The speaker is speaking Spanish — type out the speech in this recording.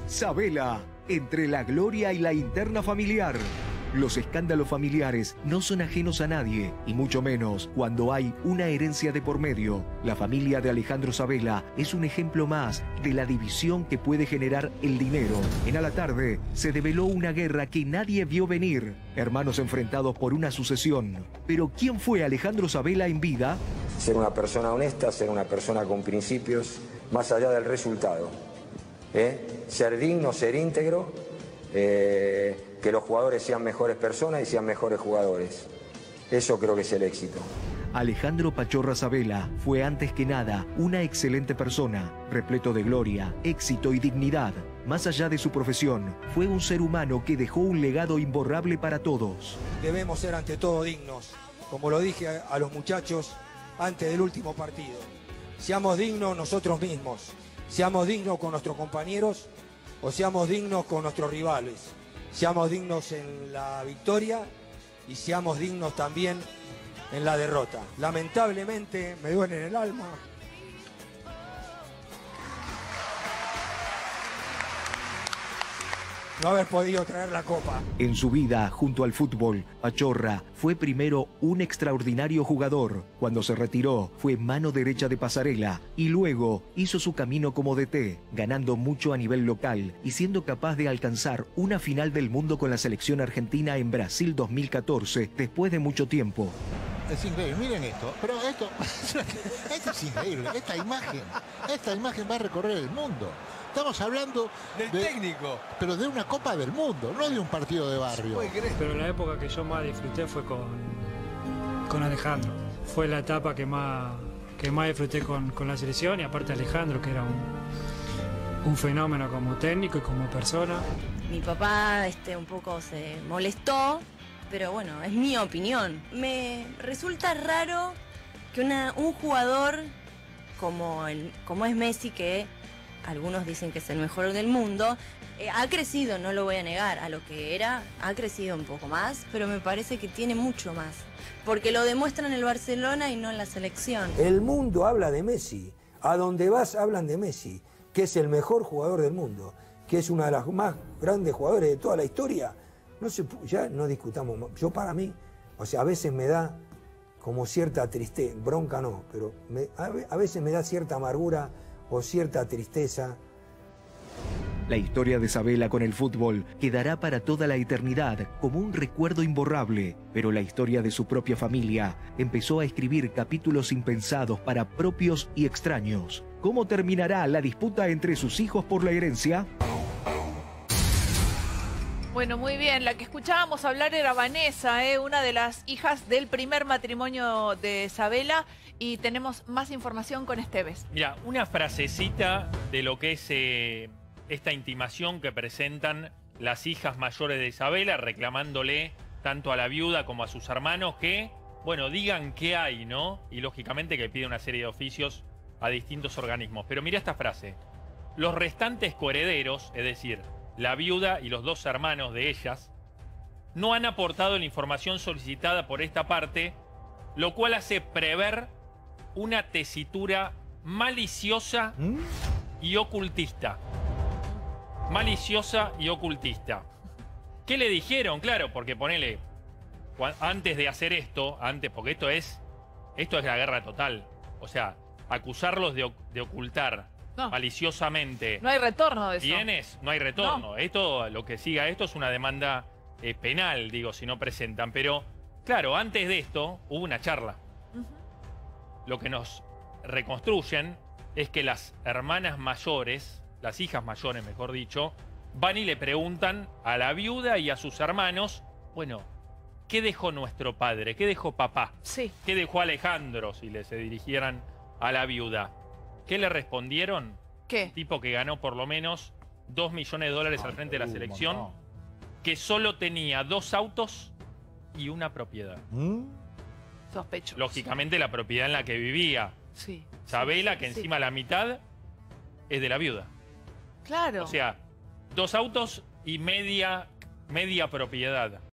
Sabela, entre la gloria y la interna familiar. Los escándalos familiares no son ajenos a nadie, y mucho menos cuando hay una herencia de por medio. La familia de Alejandro Sabela es un ejemplo más de la división que puede generar el dinero. En A la Tarde se develó una guerra que nadie vio venir. Hermanos enfrentados por una sucesión. Pero ¿quién fue Alejandro Sabela en vida? Ser una persona honesta, ser una persona con principios, más allá del resultado. Ser digno, ser íntegro, que los jugadores sean mejores personas y sean mejores jugadores. Eso creo que es el éxito. Alejandro Pachorra Sabela fue antes que nada una excelente persona, repleto de gloria, éxito y dignidad. Más allá de su profesión, fue un ser humano que dejó un legado imborrable para todos. Debemos ser ante todo dignos, como lo dije a los muchachos antes del último partido. Seamos dignos nosotros mismos, seamos dignos con nuestros compañeros o seamos dignos con nuestros rivales. Seamos dignos en la victoria y seamos dignos también en la derrota. Lamentablemente me duele en el alma no haber podido traer la copa. En su vida, junto al fútbol, Pachorra fue primero un extraordinario jugador. Cuando se retiró, fue mano derecha de Pasarela y luego hizo su camino como DT, ganando mucho a nivel local y siendo capaz de alcanzar una final del mundo con la selección argentina en Brasil 2014, después de mucho tiempo. Es increíble, miren esto, pero esto es increíble, esta imagen va a recorrer el mundo. Estamos hablando del técnico, pero de una Copa del Mundo, no de un partido de barrio. Pero la época que yo más disfruté fue con Alejandro. Fue la etapa que más disfruté con la selección, y aparte Alejandro, que era un fenómeno como técnico y como persona. Mi papá un poco se molestó, pero bueno, es mi opinión. Me resulta raro que un jugador como es Messi, que algunos dicen que es el mejor del mundo, ha crecido, no lo voy a negar, a lo que era, ha crecido un poco más, pero me parece que tiene mucho más, porque lo demuestra en el Barcelona y no en la selección. El mundo habla de Messi, a donde vas hablan de Messi, que es el mejor jugador del mundo, que es una de las más grandes jugadores de toda la historia. Ya no discutamos más. Yo, para mí, o sea, a veces me da como cierta tristeza, bronca no, pero a veces me da cierta amargura o cierta tristeza. La historia de Sabela con el fútbol quedará para toda la eternidad como un recuerdo imborrable, pero la historia de su propia familia empezó a escribir capítulos impensados para propios y extraños. ¿Cómo terminará la disputa entre sus hijos por la herencia? Bueno, muy bien. La que escuchábamos hablar era Vanessa, una de las hijas del primer matrimonio de Sabela. Y tenemos más información con Esteves. Mira, una frasecita de lo que es esta intimación que presentan las hijas mayores de Sabela, reclamándole tanto a la viuda como a sus hermanos que, bueno, digan qué hay, ¿no? Y lógicamente que pide una serie de oficios a distintos organismos. Pero mira esta frase. Los restantes coherederos, es decir, la viuda y los dos hermanos de ellas, no han aportado la información solicitada por esta parte, lo cual hace prever una tesitura maliciosa y ocultista. Maliciosa y ocultista. ¿Qué le dijeron? Claro, porque ponele, antes de hacer esto, porque esto es la guerra total. O sea, acusarlos de ocultar maliciosamente. No hay retorno de eso. Bienes, no hay retorno. No. Esto, lo que siga esto es una demanda penal, digo, si no presentan. Pero, claro, antes de esto hubo una charla. Lo que nos reconstruyen es que las hermanas mayores, las hijas mayores, mejor dicho, van y le preguntan a la viuda y a sus hermanos, bueno, ¿qué dejó nuestro padre? ¿Qué dejó papá? Sí. ¿Qué dejó Alejandro? Si se dirigieran a la viuda. ¿Qué le respondieron? ¿Qué? Tipo que ganó por lo menos $2 millones al frente de la selección, que solo tenía 2 autos y una propiedad. Sospechoso. Lógicamente la propiedad en la que vivía. Sí. Sabela, sí, que sí. encima la mitad es de la viuda. Claro. O sea, 2 autos y media propiedad.